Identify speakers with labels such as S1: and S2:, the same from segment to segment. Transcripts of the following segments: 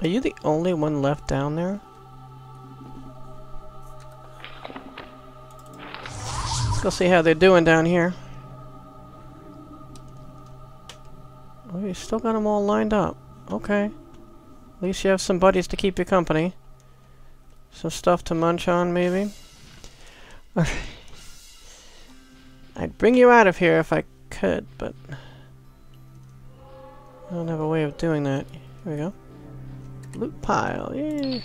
S1: Are you the only one left down there? Let's go see how they're doing down here. Oh, you still got them all lined up. Okay. At least you have some buddies to keep you company. Some stuff to munch on, maybe? I'd bring you out of here if I could, but I don't have a way of doing that. Here we go. Loot pile, yay!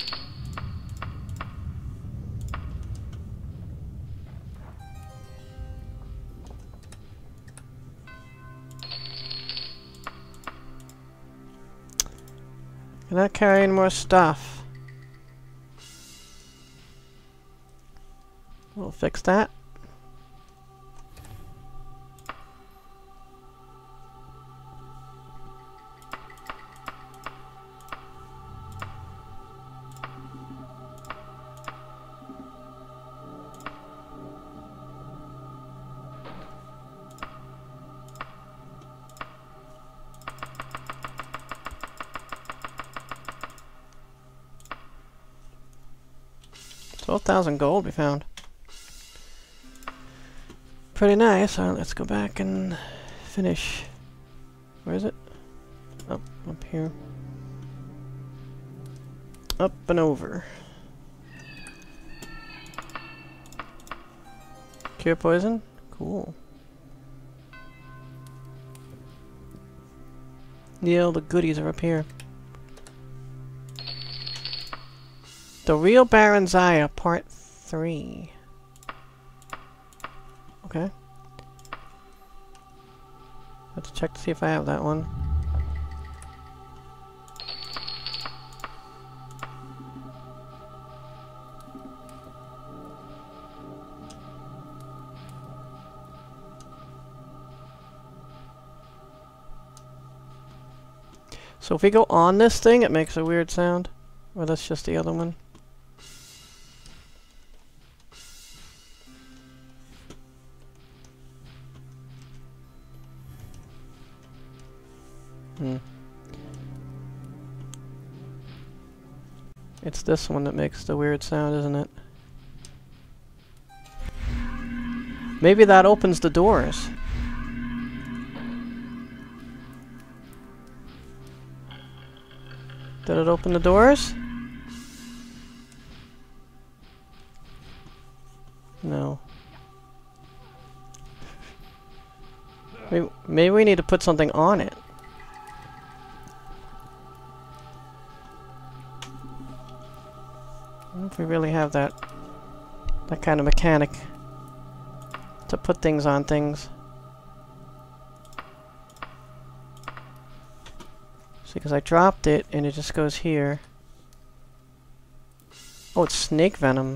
S1: Cannot carry any more stuff. We'll fix that. $12,000 gold we found. Pretty nice. Alright, let's go back and finish. Where is it? Up here. Up and over. Cure poison? Cool. Yeah, all the goodies are up here. The Real Baron Zaya, Part 3. Okay. Let's check to see if I have that one. So if we go on this thing, it makes a weird sound. Or that's just the other one. It's this one that makes the weird sound, isn't it? Maybe that opens the doors. Did it open the doors? No. Maybe we need to put something on it. I don't know if we really have that kind of mechanic to put things on things. See, because I dropped it and it just goes here. Oh, it's snake venom.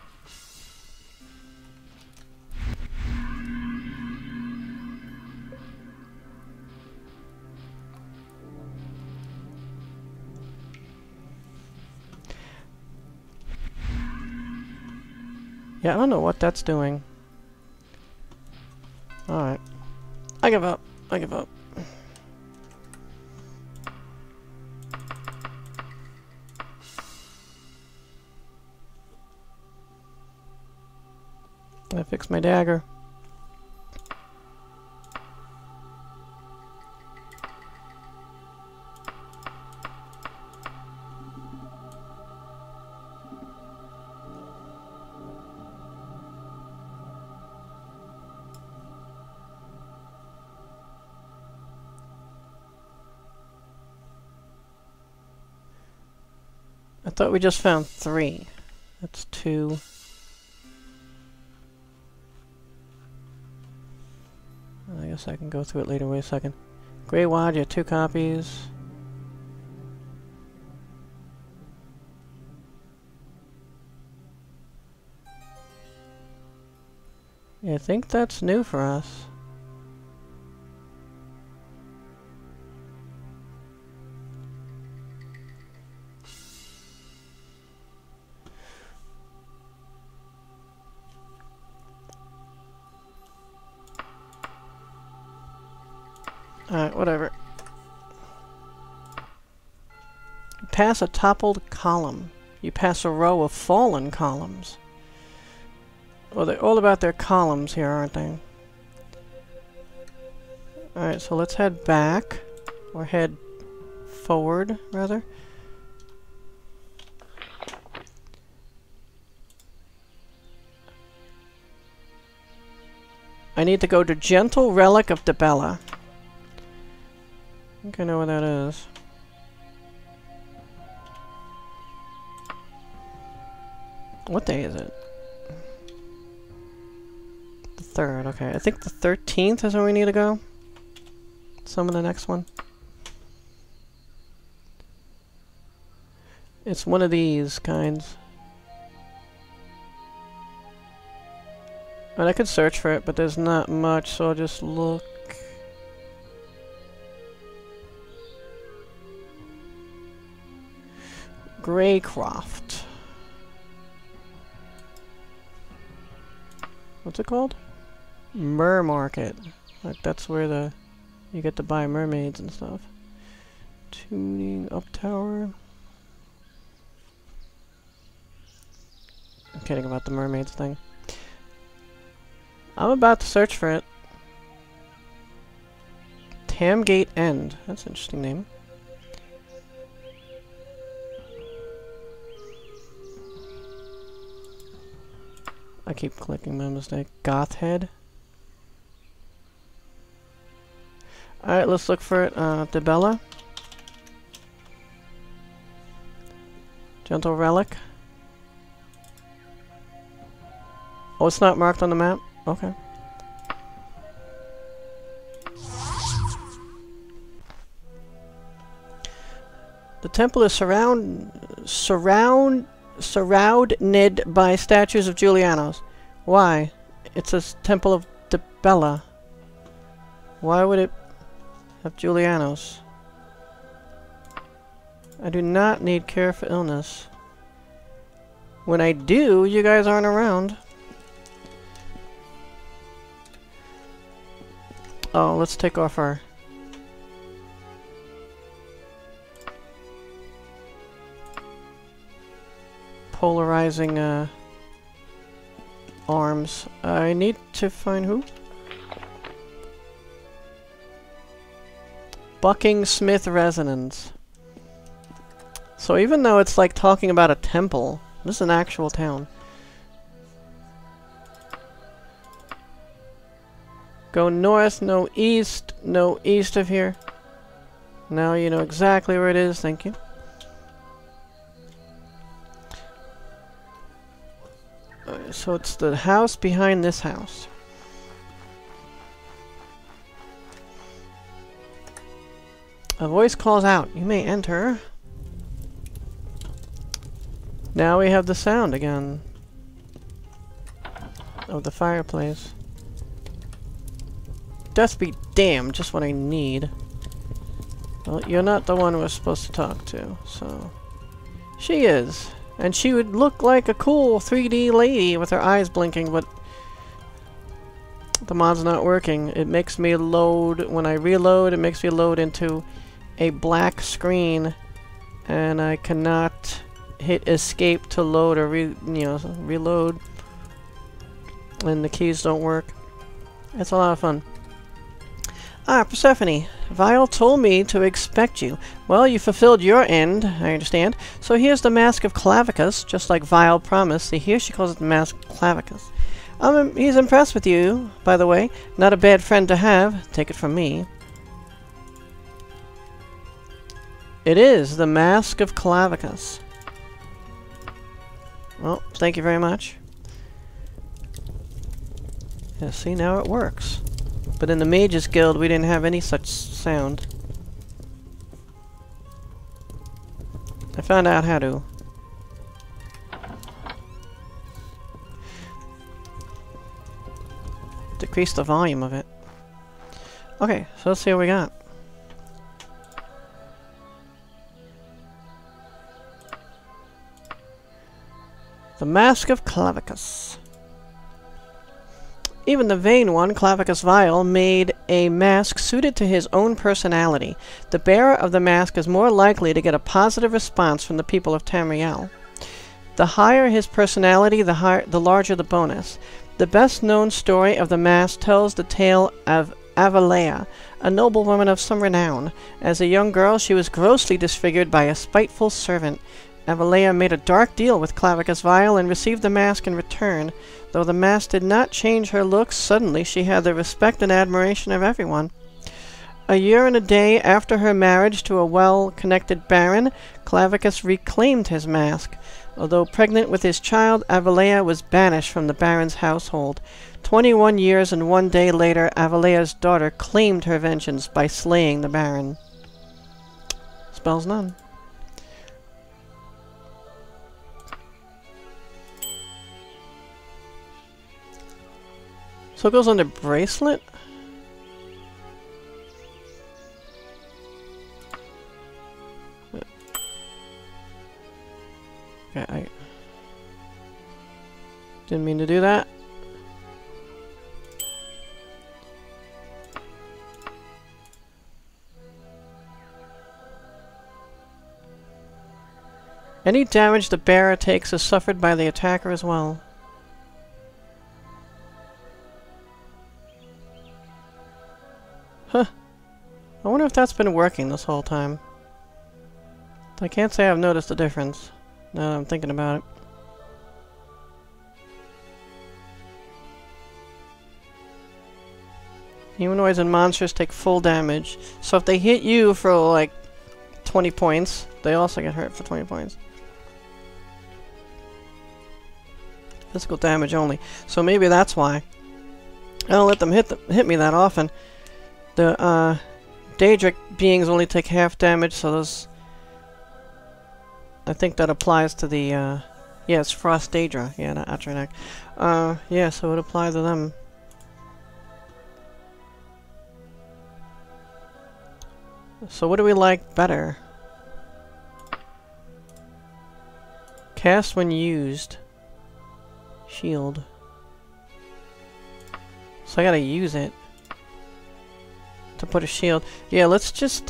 S1: Yeah, I don't know what that's doing. Alright. I give up. I give up. I fixed my dagger. I thought we just found 3. That's 2. I guess I can go through it later. Wait a second. Grey Wad, you have 2 copies. Yeah, I think that's new for us. Alright, whatever. pass a toppled column. You pass a row of fallen columns. Well, they're all about their columns here, aren't they? Alright, so let's head back. Or head forward, rather. I need to go to Gentle Relic of Debella. I think I know where that is. What day is it? The 3rd, okay. I think the 13th is where we need to go. Summon the next one. It's one of these kinds. And I could search for it, but there's not much, so I'll just look. Greycroft. What's it called? Mer Market. Like that's where you get to buy mermaids and stuff. Tuning up tower. I'm kidding about the mermaids thing. I'm about to search for it. Tamgate End. That's an interesting name. I keep clicking by mistake. Gothhead. Alright, let's look for it. Debella. Gentle Relic. Oh, it's not marked on the map? Okay. The temple is surrounded by statues of Julianos. Why? It's a temple of Debella. Why would it have Julianos? I do not need cure for illness. When I do, you guys aren't around. Oh, let's take off our... polarizing, arms. I need to find who? Bucking Smith Resonance. So even though it's like talking about a temple, this is an actual town. Go north, no east of here. Now you know exactly where it is, thank you. So it's the house behind this house. A voice calls out, "You may enter." Now we have the sound again of the fireplace. Death be damned, just what I need. Well, you're not the one we're supposed to talk to, so... She is. And she would look like a cool 3D lady with her eyes blinking, but... the mod's not working. It makes me load... when I reload, it makes me load into a black screen. And I cannot hit escape to load or reload. And the keys don't work. It's a lot of fun. Ah, Persephone. Vile told me to expect you. Well, you fulfilled your end, I understand. So here's the Masque of Clavicus, just like Vile promised. See, here she calls it the Masque of Clavicus. He's impressed with you, by the way. Not a bad friend to have. Take it from me. It is the Masque of Clavicus. Well, thank you very much. Yeah, see, now it works. But in the Mages Guild, we didn't have any such sound. I found out how to. Decrease the volume of it. Okay, so let's see what we got. The Masque of Clavicus. Even the vain one, Clavicus Vile, made a mask suited to his own personality. The bearer of the mask is more likely to get a positive response from the people of Tamriel. The higher his personality, the larger the bonus. The best-known story of the mask tells the tale of Avalea, a noblewoman of some renown. As a young girl, she was grossly disfigured by a spiteful servant. Avalea made a dark deal with Clavicus Vile and received the mask in return. Though the mask did not change her looks, suddenly she had the respect and admiration of everyone. A year and a day after her marriage to a well-connected baron, Clavicus reclaimed his mask. Although pregnant with his child, Avalea was banished from the baron's household. 21 years and 1 day later, Avalea's daughter claimed her vengeance by slaying the baron. Spells none. So it goes under bracelet? Okay, I didn't mean to do that. Any damage the bearer takes is suffered by the attacker as well. Huh. I wonder if that's been working this whole time. I can't say I've noticed a difference, now that I'm thinking about it. Humanoids and monsters take full damage, so if they hit you for like 20 points, they also get hurt for 20 points. Physical damage only, so maybe that's why. I don't let them hit me that often. The Daedric beings only take half damage, so those... I think that applies to the, yeah, it's Frost Daedra, yeah, not Atranak. Yeah, so it applies to them. So what do we like better? Cast when used. Shield. So I gotta use it to put a shield. Yeah, let's just,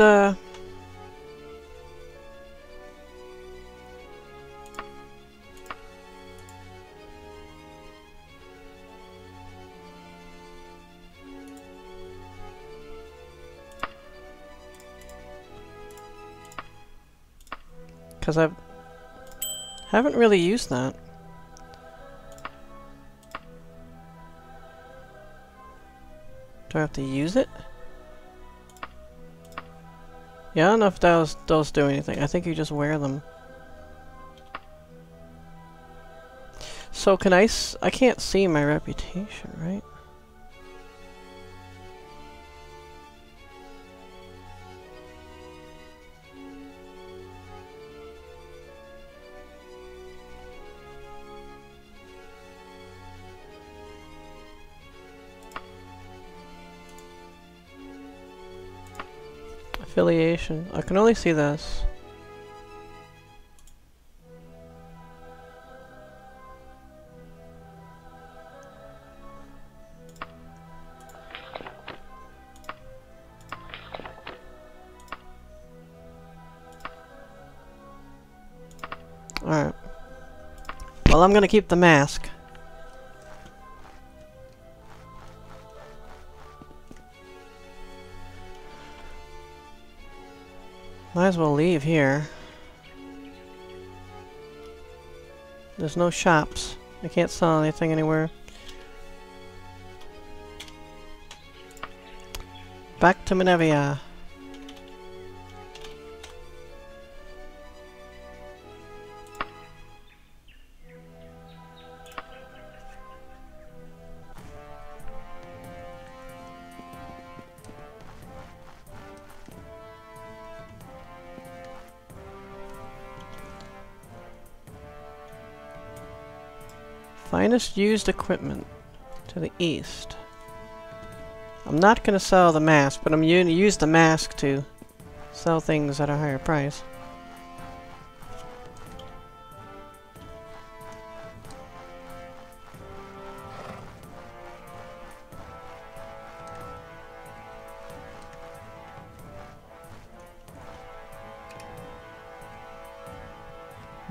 S1: because I haven't really used that. Do I have to use it? Yeah, I don't know if those do anything. I think you just wear them. So can I can't see my reputation, right? Affiliation. I can only see this. Alright. Well, I'm gonna keep the mask. Might as well leave here. There's no shops. I can't sell anything anywhere. Back to Menevia. Finest used equipment to the east. I'm not going to sell the mask, but I'm going to use the mask to sell things at a higher price.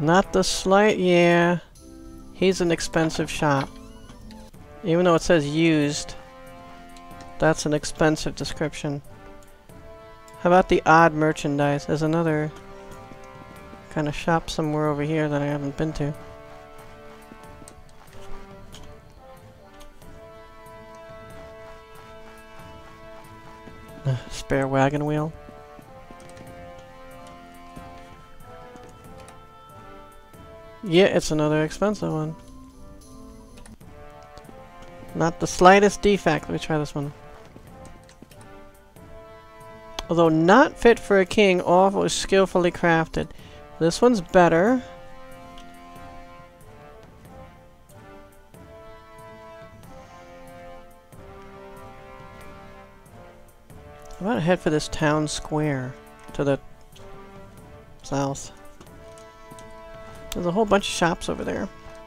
S1: Not the slight... Yeah. He's an expensive shop. Even though it says used. That's an expensive description. How about the odd merchandise? There's another kind of shop somewhere over here that I haven't been to. Spare wagon wheel. Yeah, it's another expensive one. Not the slightest defect. Let me try this one. Although not fit for a king, all was skillfully crafted. This one's better. How about I head for this town square to the south? There's a whole bunch of shops over there.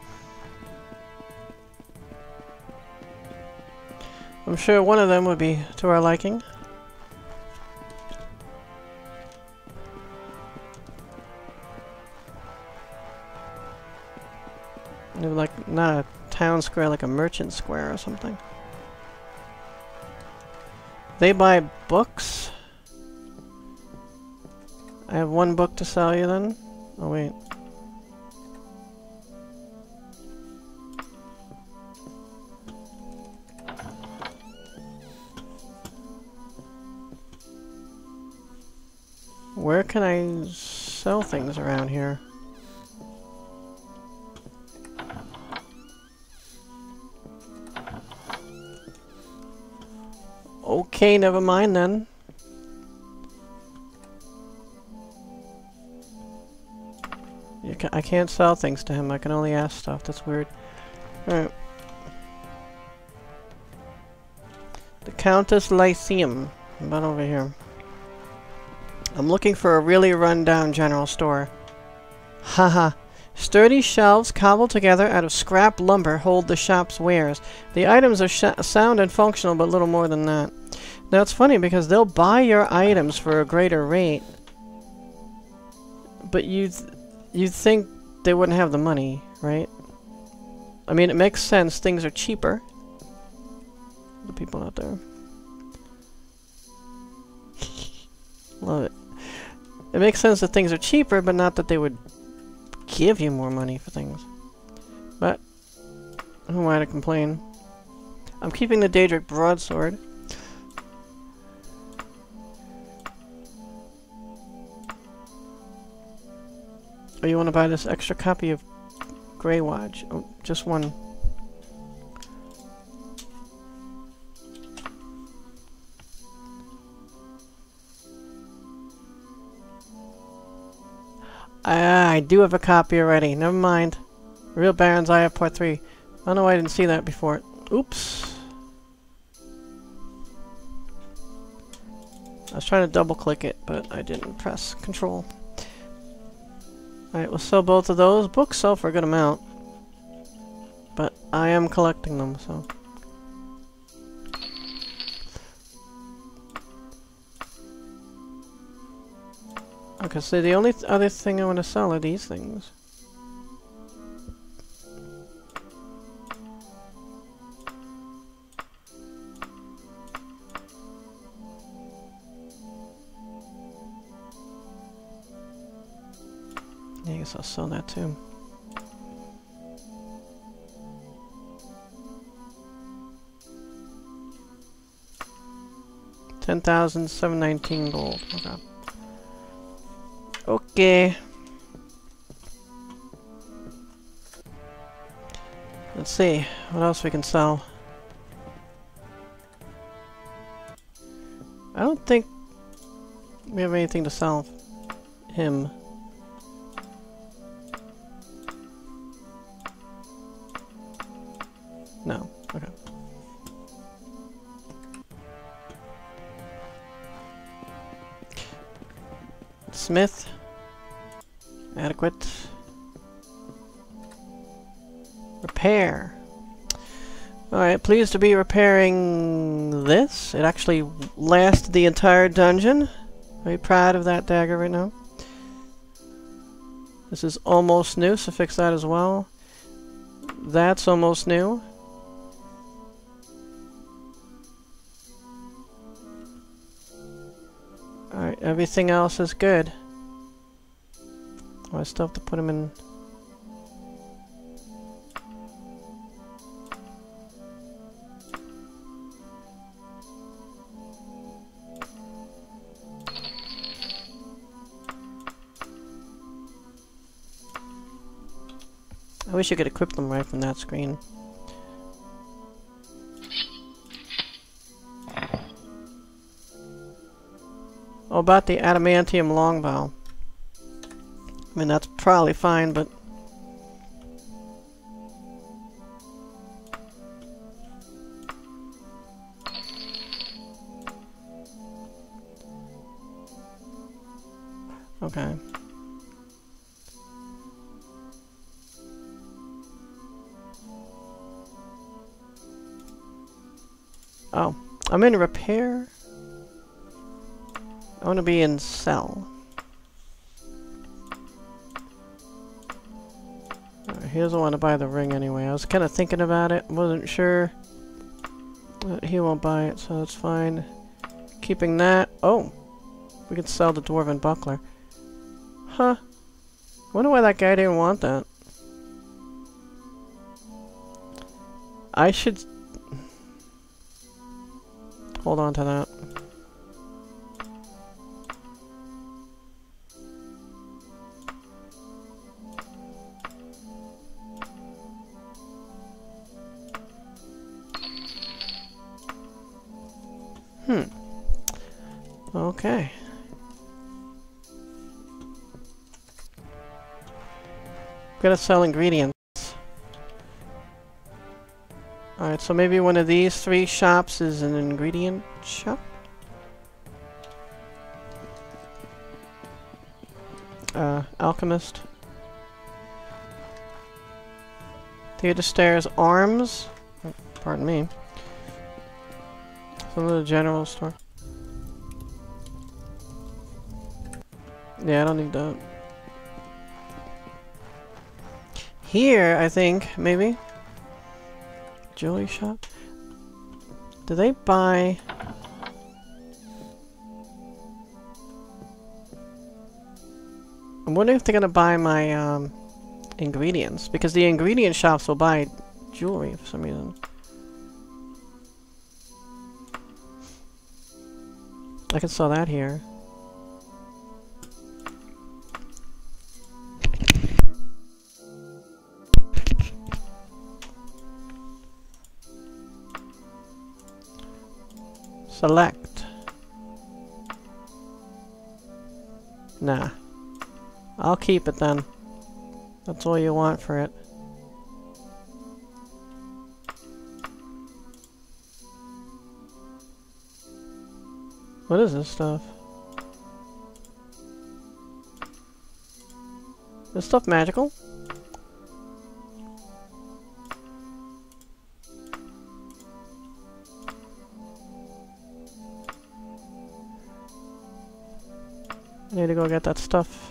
S1: I'm sure one of them would be to our liking. Maybe like not a town square, like a merchant square or something. They buy books. I have one book to sell you then. Oh wait. Where can I sell things around here? Okay, never mind then. I can't sell things to him. I can only ask stuff. That's weird. Alright. The Countess Lyceum. About over here. I'm looking for a really run-down general store. Haha. Sturdy shelves cobbled together out of scrap lumber hold the shop's wares. The items are sound and functional, but little more than that. Now it's funny because they'll buy your items for a greater rate, but you'd think they wouldn't have the money, right? I mean, it makes sense. Things are cheaper. The people out there. Love it. It makes sense that things are cheaper, but not that they would give you more money for things. But who am I to complain? I'm keeping the Daedric broadsword. Oh, you want to buy this extra copy of Grey Watch? Oh, just one. I do have a copy already. Never mind. Real Baron's Eye of Part 3. I don't know why I didn't see that before. Oops. I was trying to double click it, but I didn't press Control. Alright, we'll sell both of those. Books sell for a good amount. But I am collecting them, so... Okay, so the only other thing I want to sell are these things. Yeah, I guess I'll sell that too. $10,719 gold. Okay. Okay. Let's see what else we can sell. I don't think we have anything to sell him. No. Okay. Smith. Adequate. Repair. Alright, pleased to be repairing this. It actually lasted the entire dungeon. Very proud of that dagger right now. This is almost new, so fix that as well. That's almost new. Alright, everything else is good. Oh, I still have to put them in. I wish you could equip them right from that screen. Oh, about the adamantium longbow. I mean, that's probably fine, but... Okay. Oh, I'm in repair. I want to be in sell. He doesn't want to buy the ring anyway. I was kind of thinking about it. Wasn't sure. He won't buy it, so that's fine. Keeping that. Oh, we could sell the dwarven buckler. Huh. Wonder why that guy didn't want that. I should... hold on to that. Okay. Gotta sell ingredients. Alright, so maybe one of these 3 shops is an ingredient shop? Alchemist. Theater stairs, arms. Oh, pardon me. Some of the general store. Yeah, I don't need that. Here, I think, maybe. Jewelry shop. Do they buy... I'm wondering if they're gonna buy my ingredients, because the ingredient shops will buy jewelry for some reason. I can sell that here. Select. Nah. I'll keep it then. That's all you want for it. What is this stuff? Is this stuff magical? I need to go get that stuff.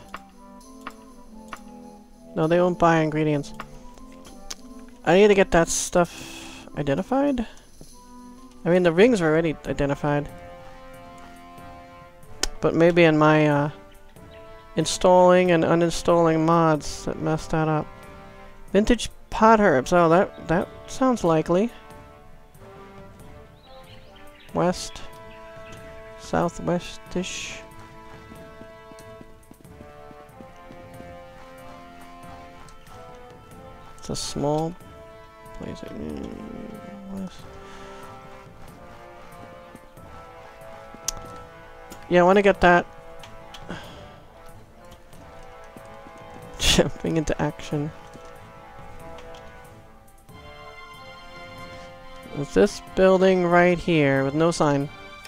S1: No, they won't buy ingredients. I need to get that stuff identified? I mean, the rings are already identified. But maybe in my, installing and uninstalling mods that messed that up. Vintage pot herbs. Oh, that sounds likely. West. Southwest-ish. It's a small place. Yeah, I want to get that. Jumping into action. It's this building right here with no sign.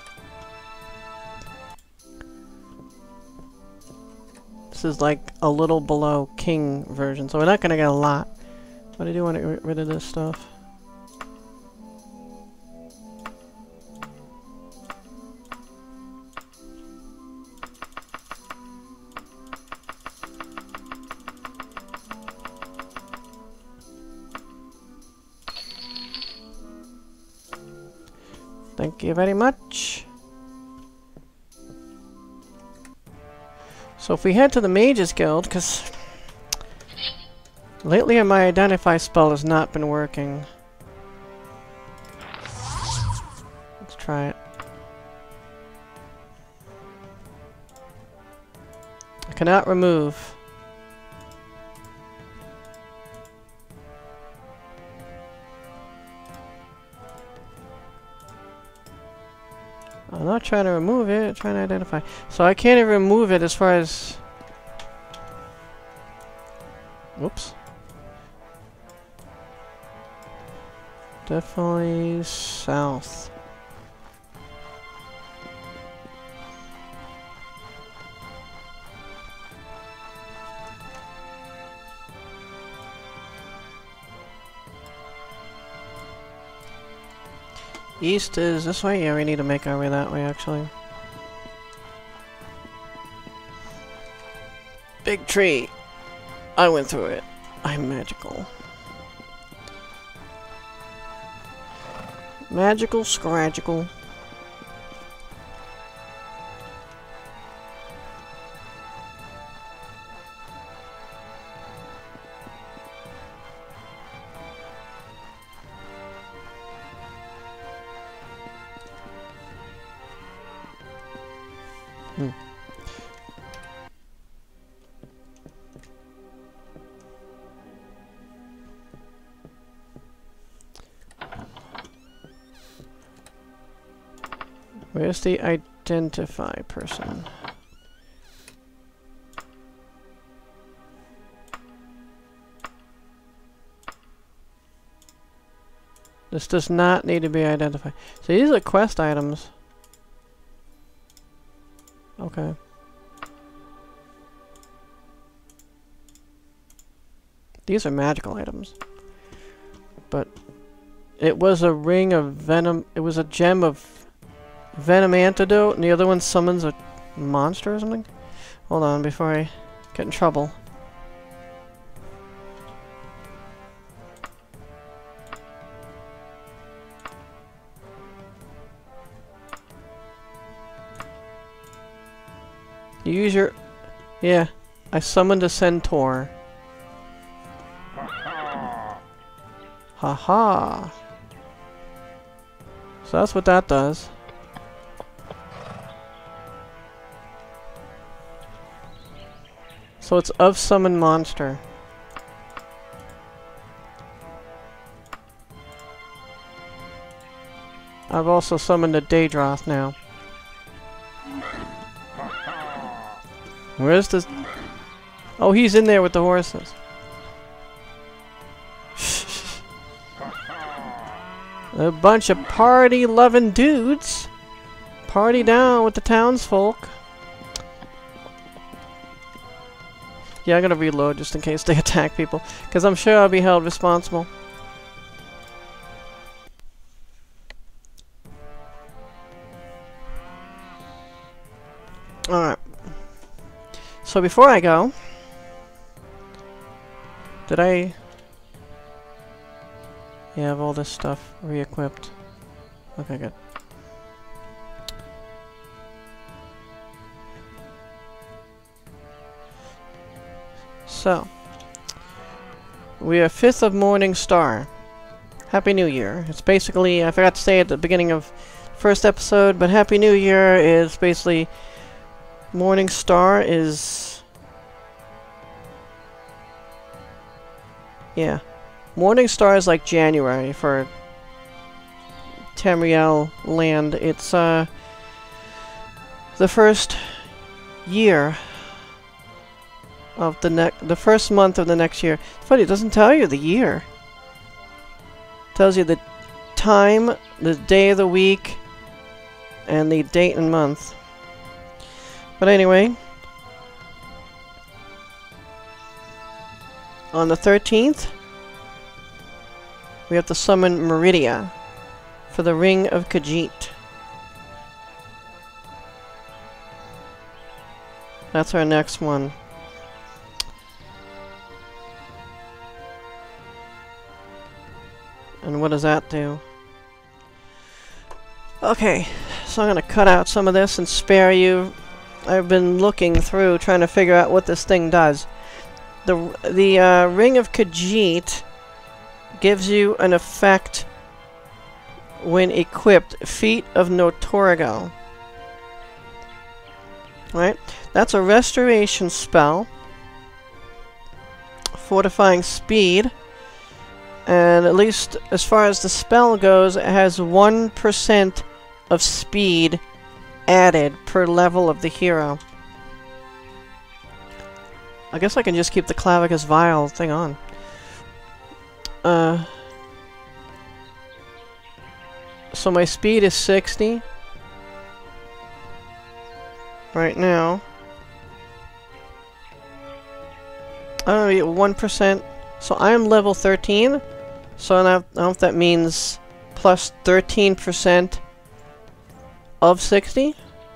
S1: This is like a little below king version, so we're not gonna get a lot. But I do want to get rid of this stuff. Thank you very much. So if we head to the Mages Guild, because lately my Identify spell has not been working. Let's try it. I cannot remove. I'm not trying to remove it, I'm trying to identify. So I can't even remove it as far as... Whoops. Definitely south. East is this way? Yeah, we need to make our way that way, actually. Big tree! I went through it. I'm magical. Magical, scragical. Where's the identify person? This does not need to be identified. So these are quest items. Okay. These are magical items. But it was a ring of venom. It was a gem of venom antidote, and the other one summons a monster or something? Hold on, before I get in trouble. You use your... Yeah, I summoned a centaur. Haha. So that's what that does. So it's of summon monster. I've also summoned a Daedroth now. Where's this? Oh, he's in there with the horses. A bunch of party-loving dudes. Party down with the townsfolk. Yeah, I'm gonna reload just in case they attack people, because I'm sure I'll be held responsible. Alright. So before I go... Did I... Yeah, I have all this stuff re-equipped. Okay, good. So, we are 5th of Morning Star. Happy New Year. It's basically, I forgot to say at the beginning of first episode, but Happy New Year is basically, Morning Star is, yeah. Morning Star is like January for Tamriel land. It's, the first year of the first month of the next year. It's funny, it doesn't tell you the year. It tells you the time, the day of the week, and the date and month. But anyway, on the 13th, we have to summon Meridia for the Ring of Khajiit. That's our next one. And what does that do? Okay, so I'm gonna cut out some of this and spare you. I've been looking through, trying to figure out what this thing does. The Ring of Khajiit gives you an effect when equipped, Feet of Notorigo. Right? That's a restoration spell. Fortifying speed. And at least as far as the spell goes, it has 1% of speed added per level of the hero. I guess I can just keep the Clavicus Vial thing on. So my speed is 60 right now. I don't know, 1%. So I am level 13. So I don't know if that means plus 13% of 60?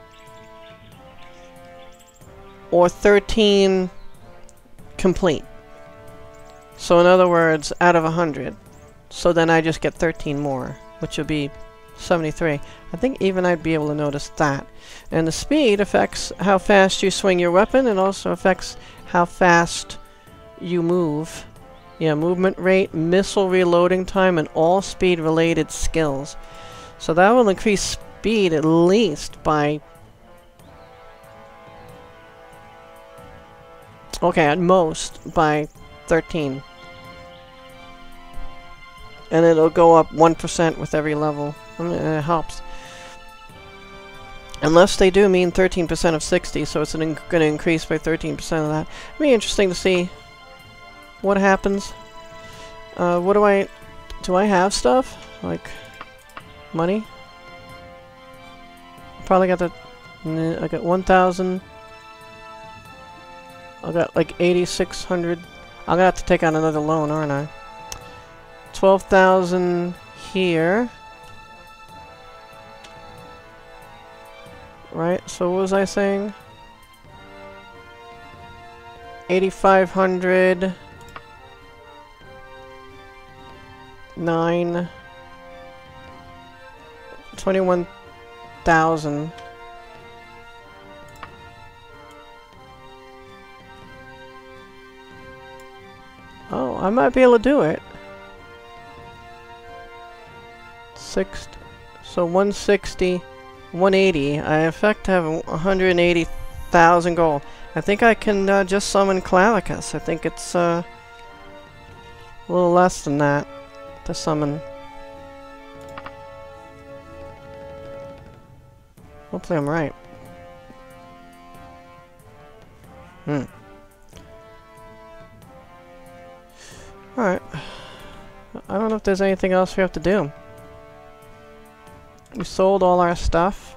S1: Or 13 complete. So in other words, out of 100. So then I just get 13 more, which would be 73. I think even I'd be able to notice that. And the speed affects how fast you swing your weapon, and also affects how fast you move. Yeah, movement rate, missile reloading time, and all speed-related skills. So that will increase speed at least by... Okay, at most by 13. And it'll go up 1% with every level. I mean, it helps. Unless they do mean 13% of 60, so it's going to increase by 13% of that. It'll be interesting to see what happens. What do I have stuff? Like, money? Probably got the, I got 1,000. I got like 8,600. I'm gonna have to take out another loan, aren't I? 12,000 here. Right, so what was I saying? 8,500. 9. 21,000. Oh, I might be able to do it. 6. So 160, 180. I in fact have 180,000 gold. I think I can just summon Clavicus. I think it's a little less than that to summon. Hopefully I'm right. Alright. I don't know if there's anything else we have to do. We sold all our stuff.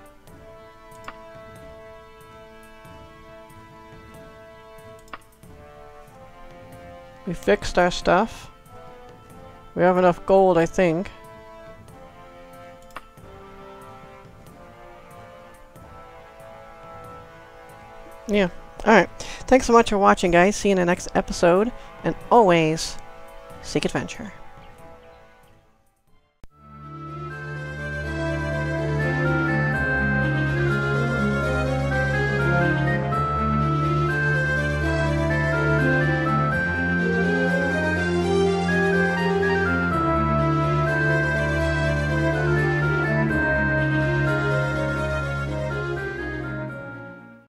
S1: We fixed our stuff. We have enough gold, I think. Yeah. Alright. Thanks so much for watching, guys. See you in the next episode. And always, seek adventure.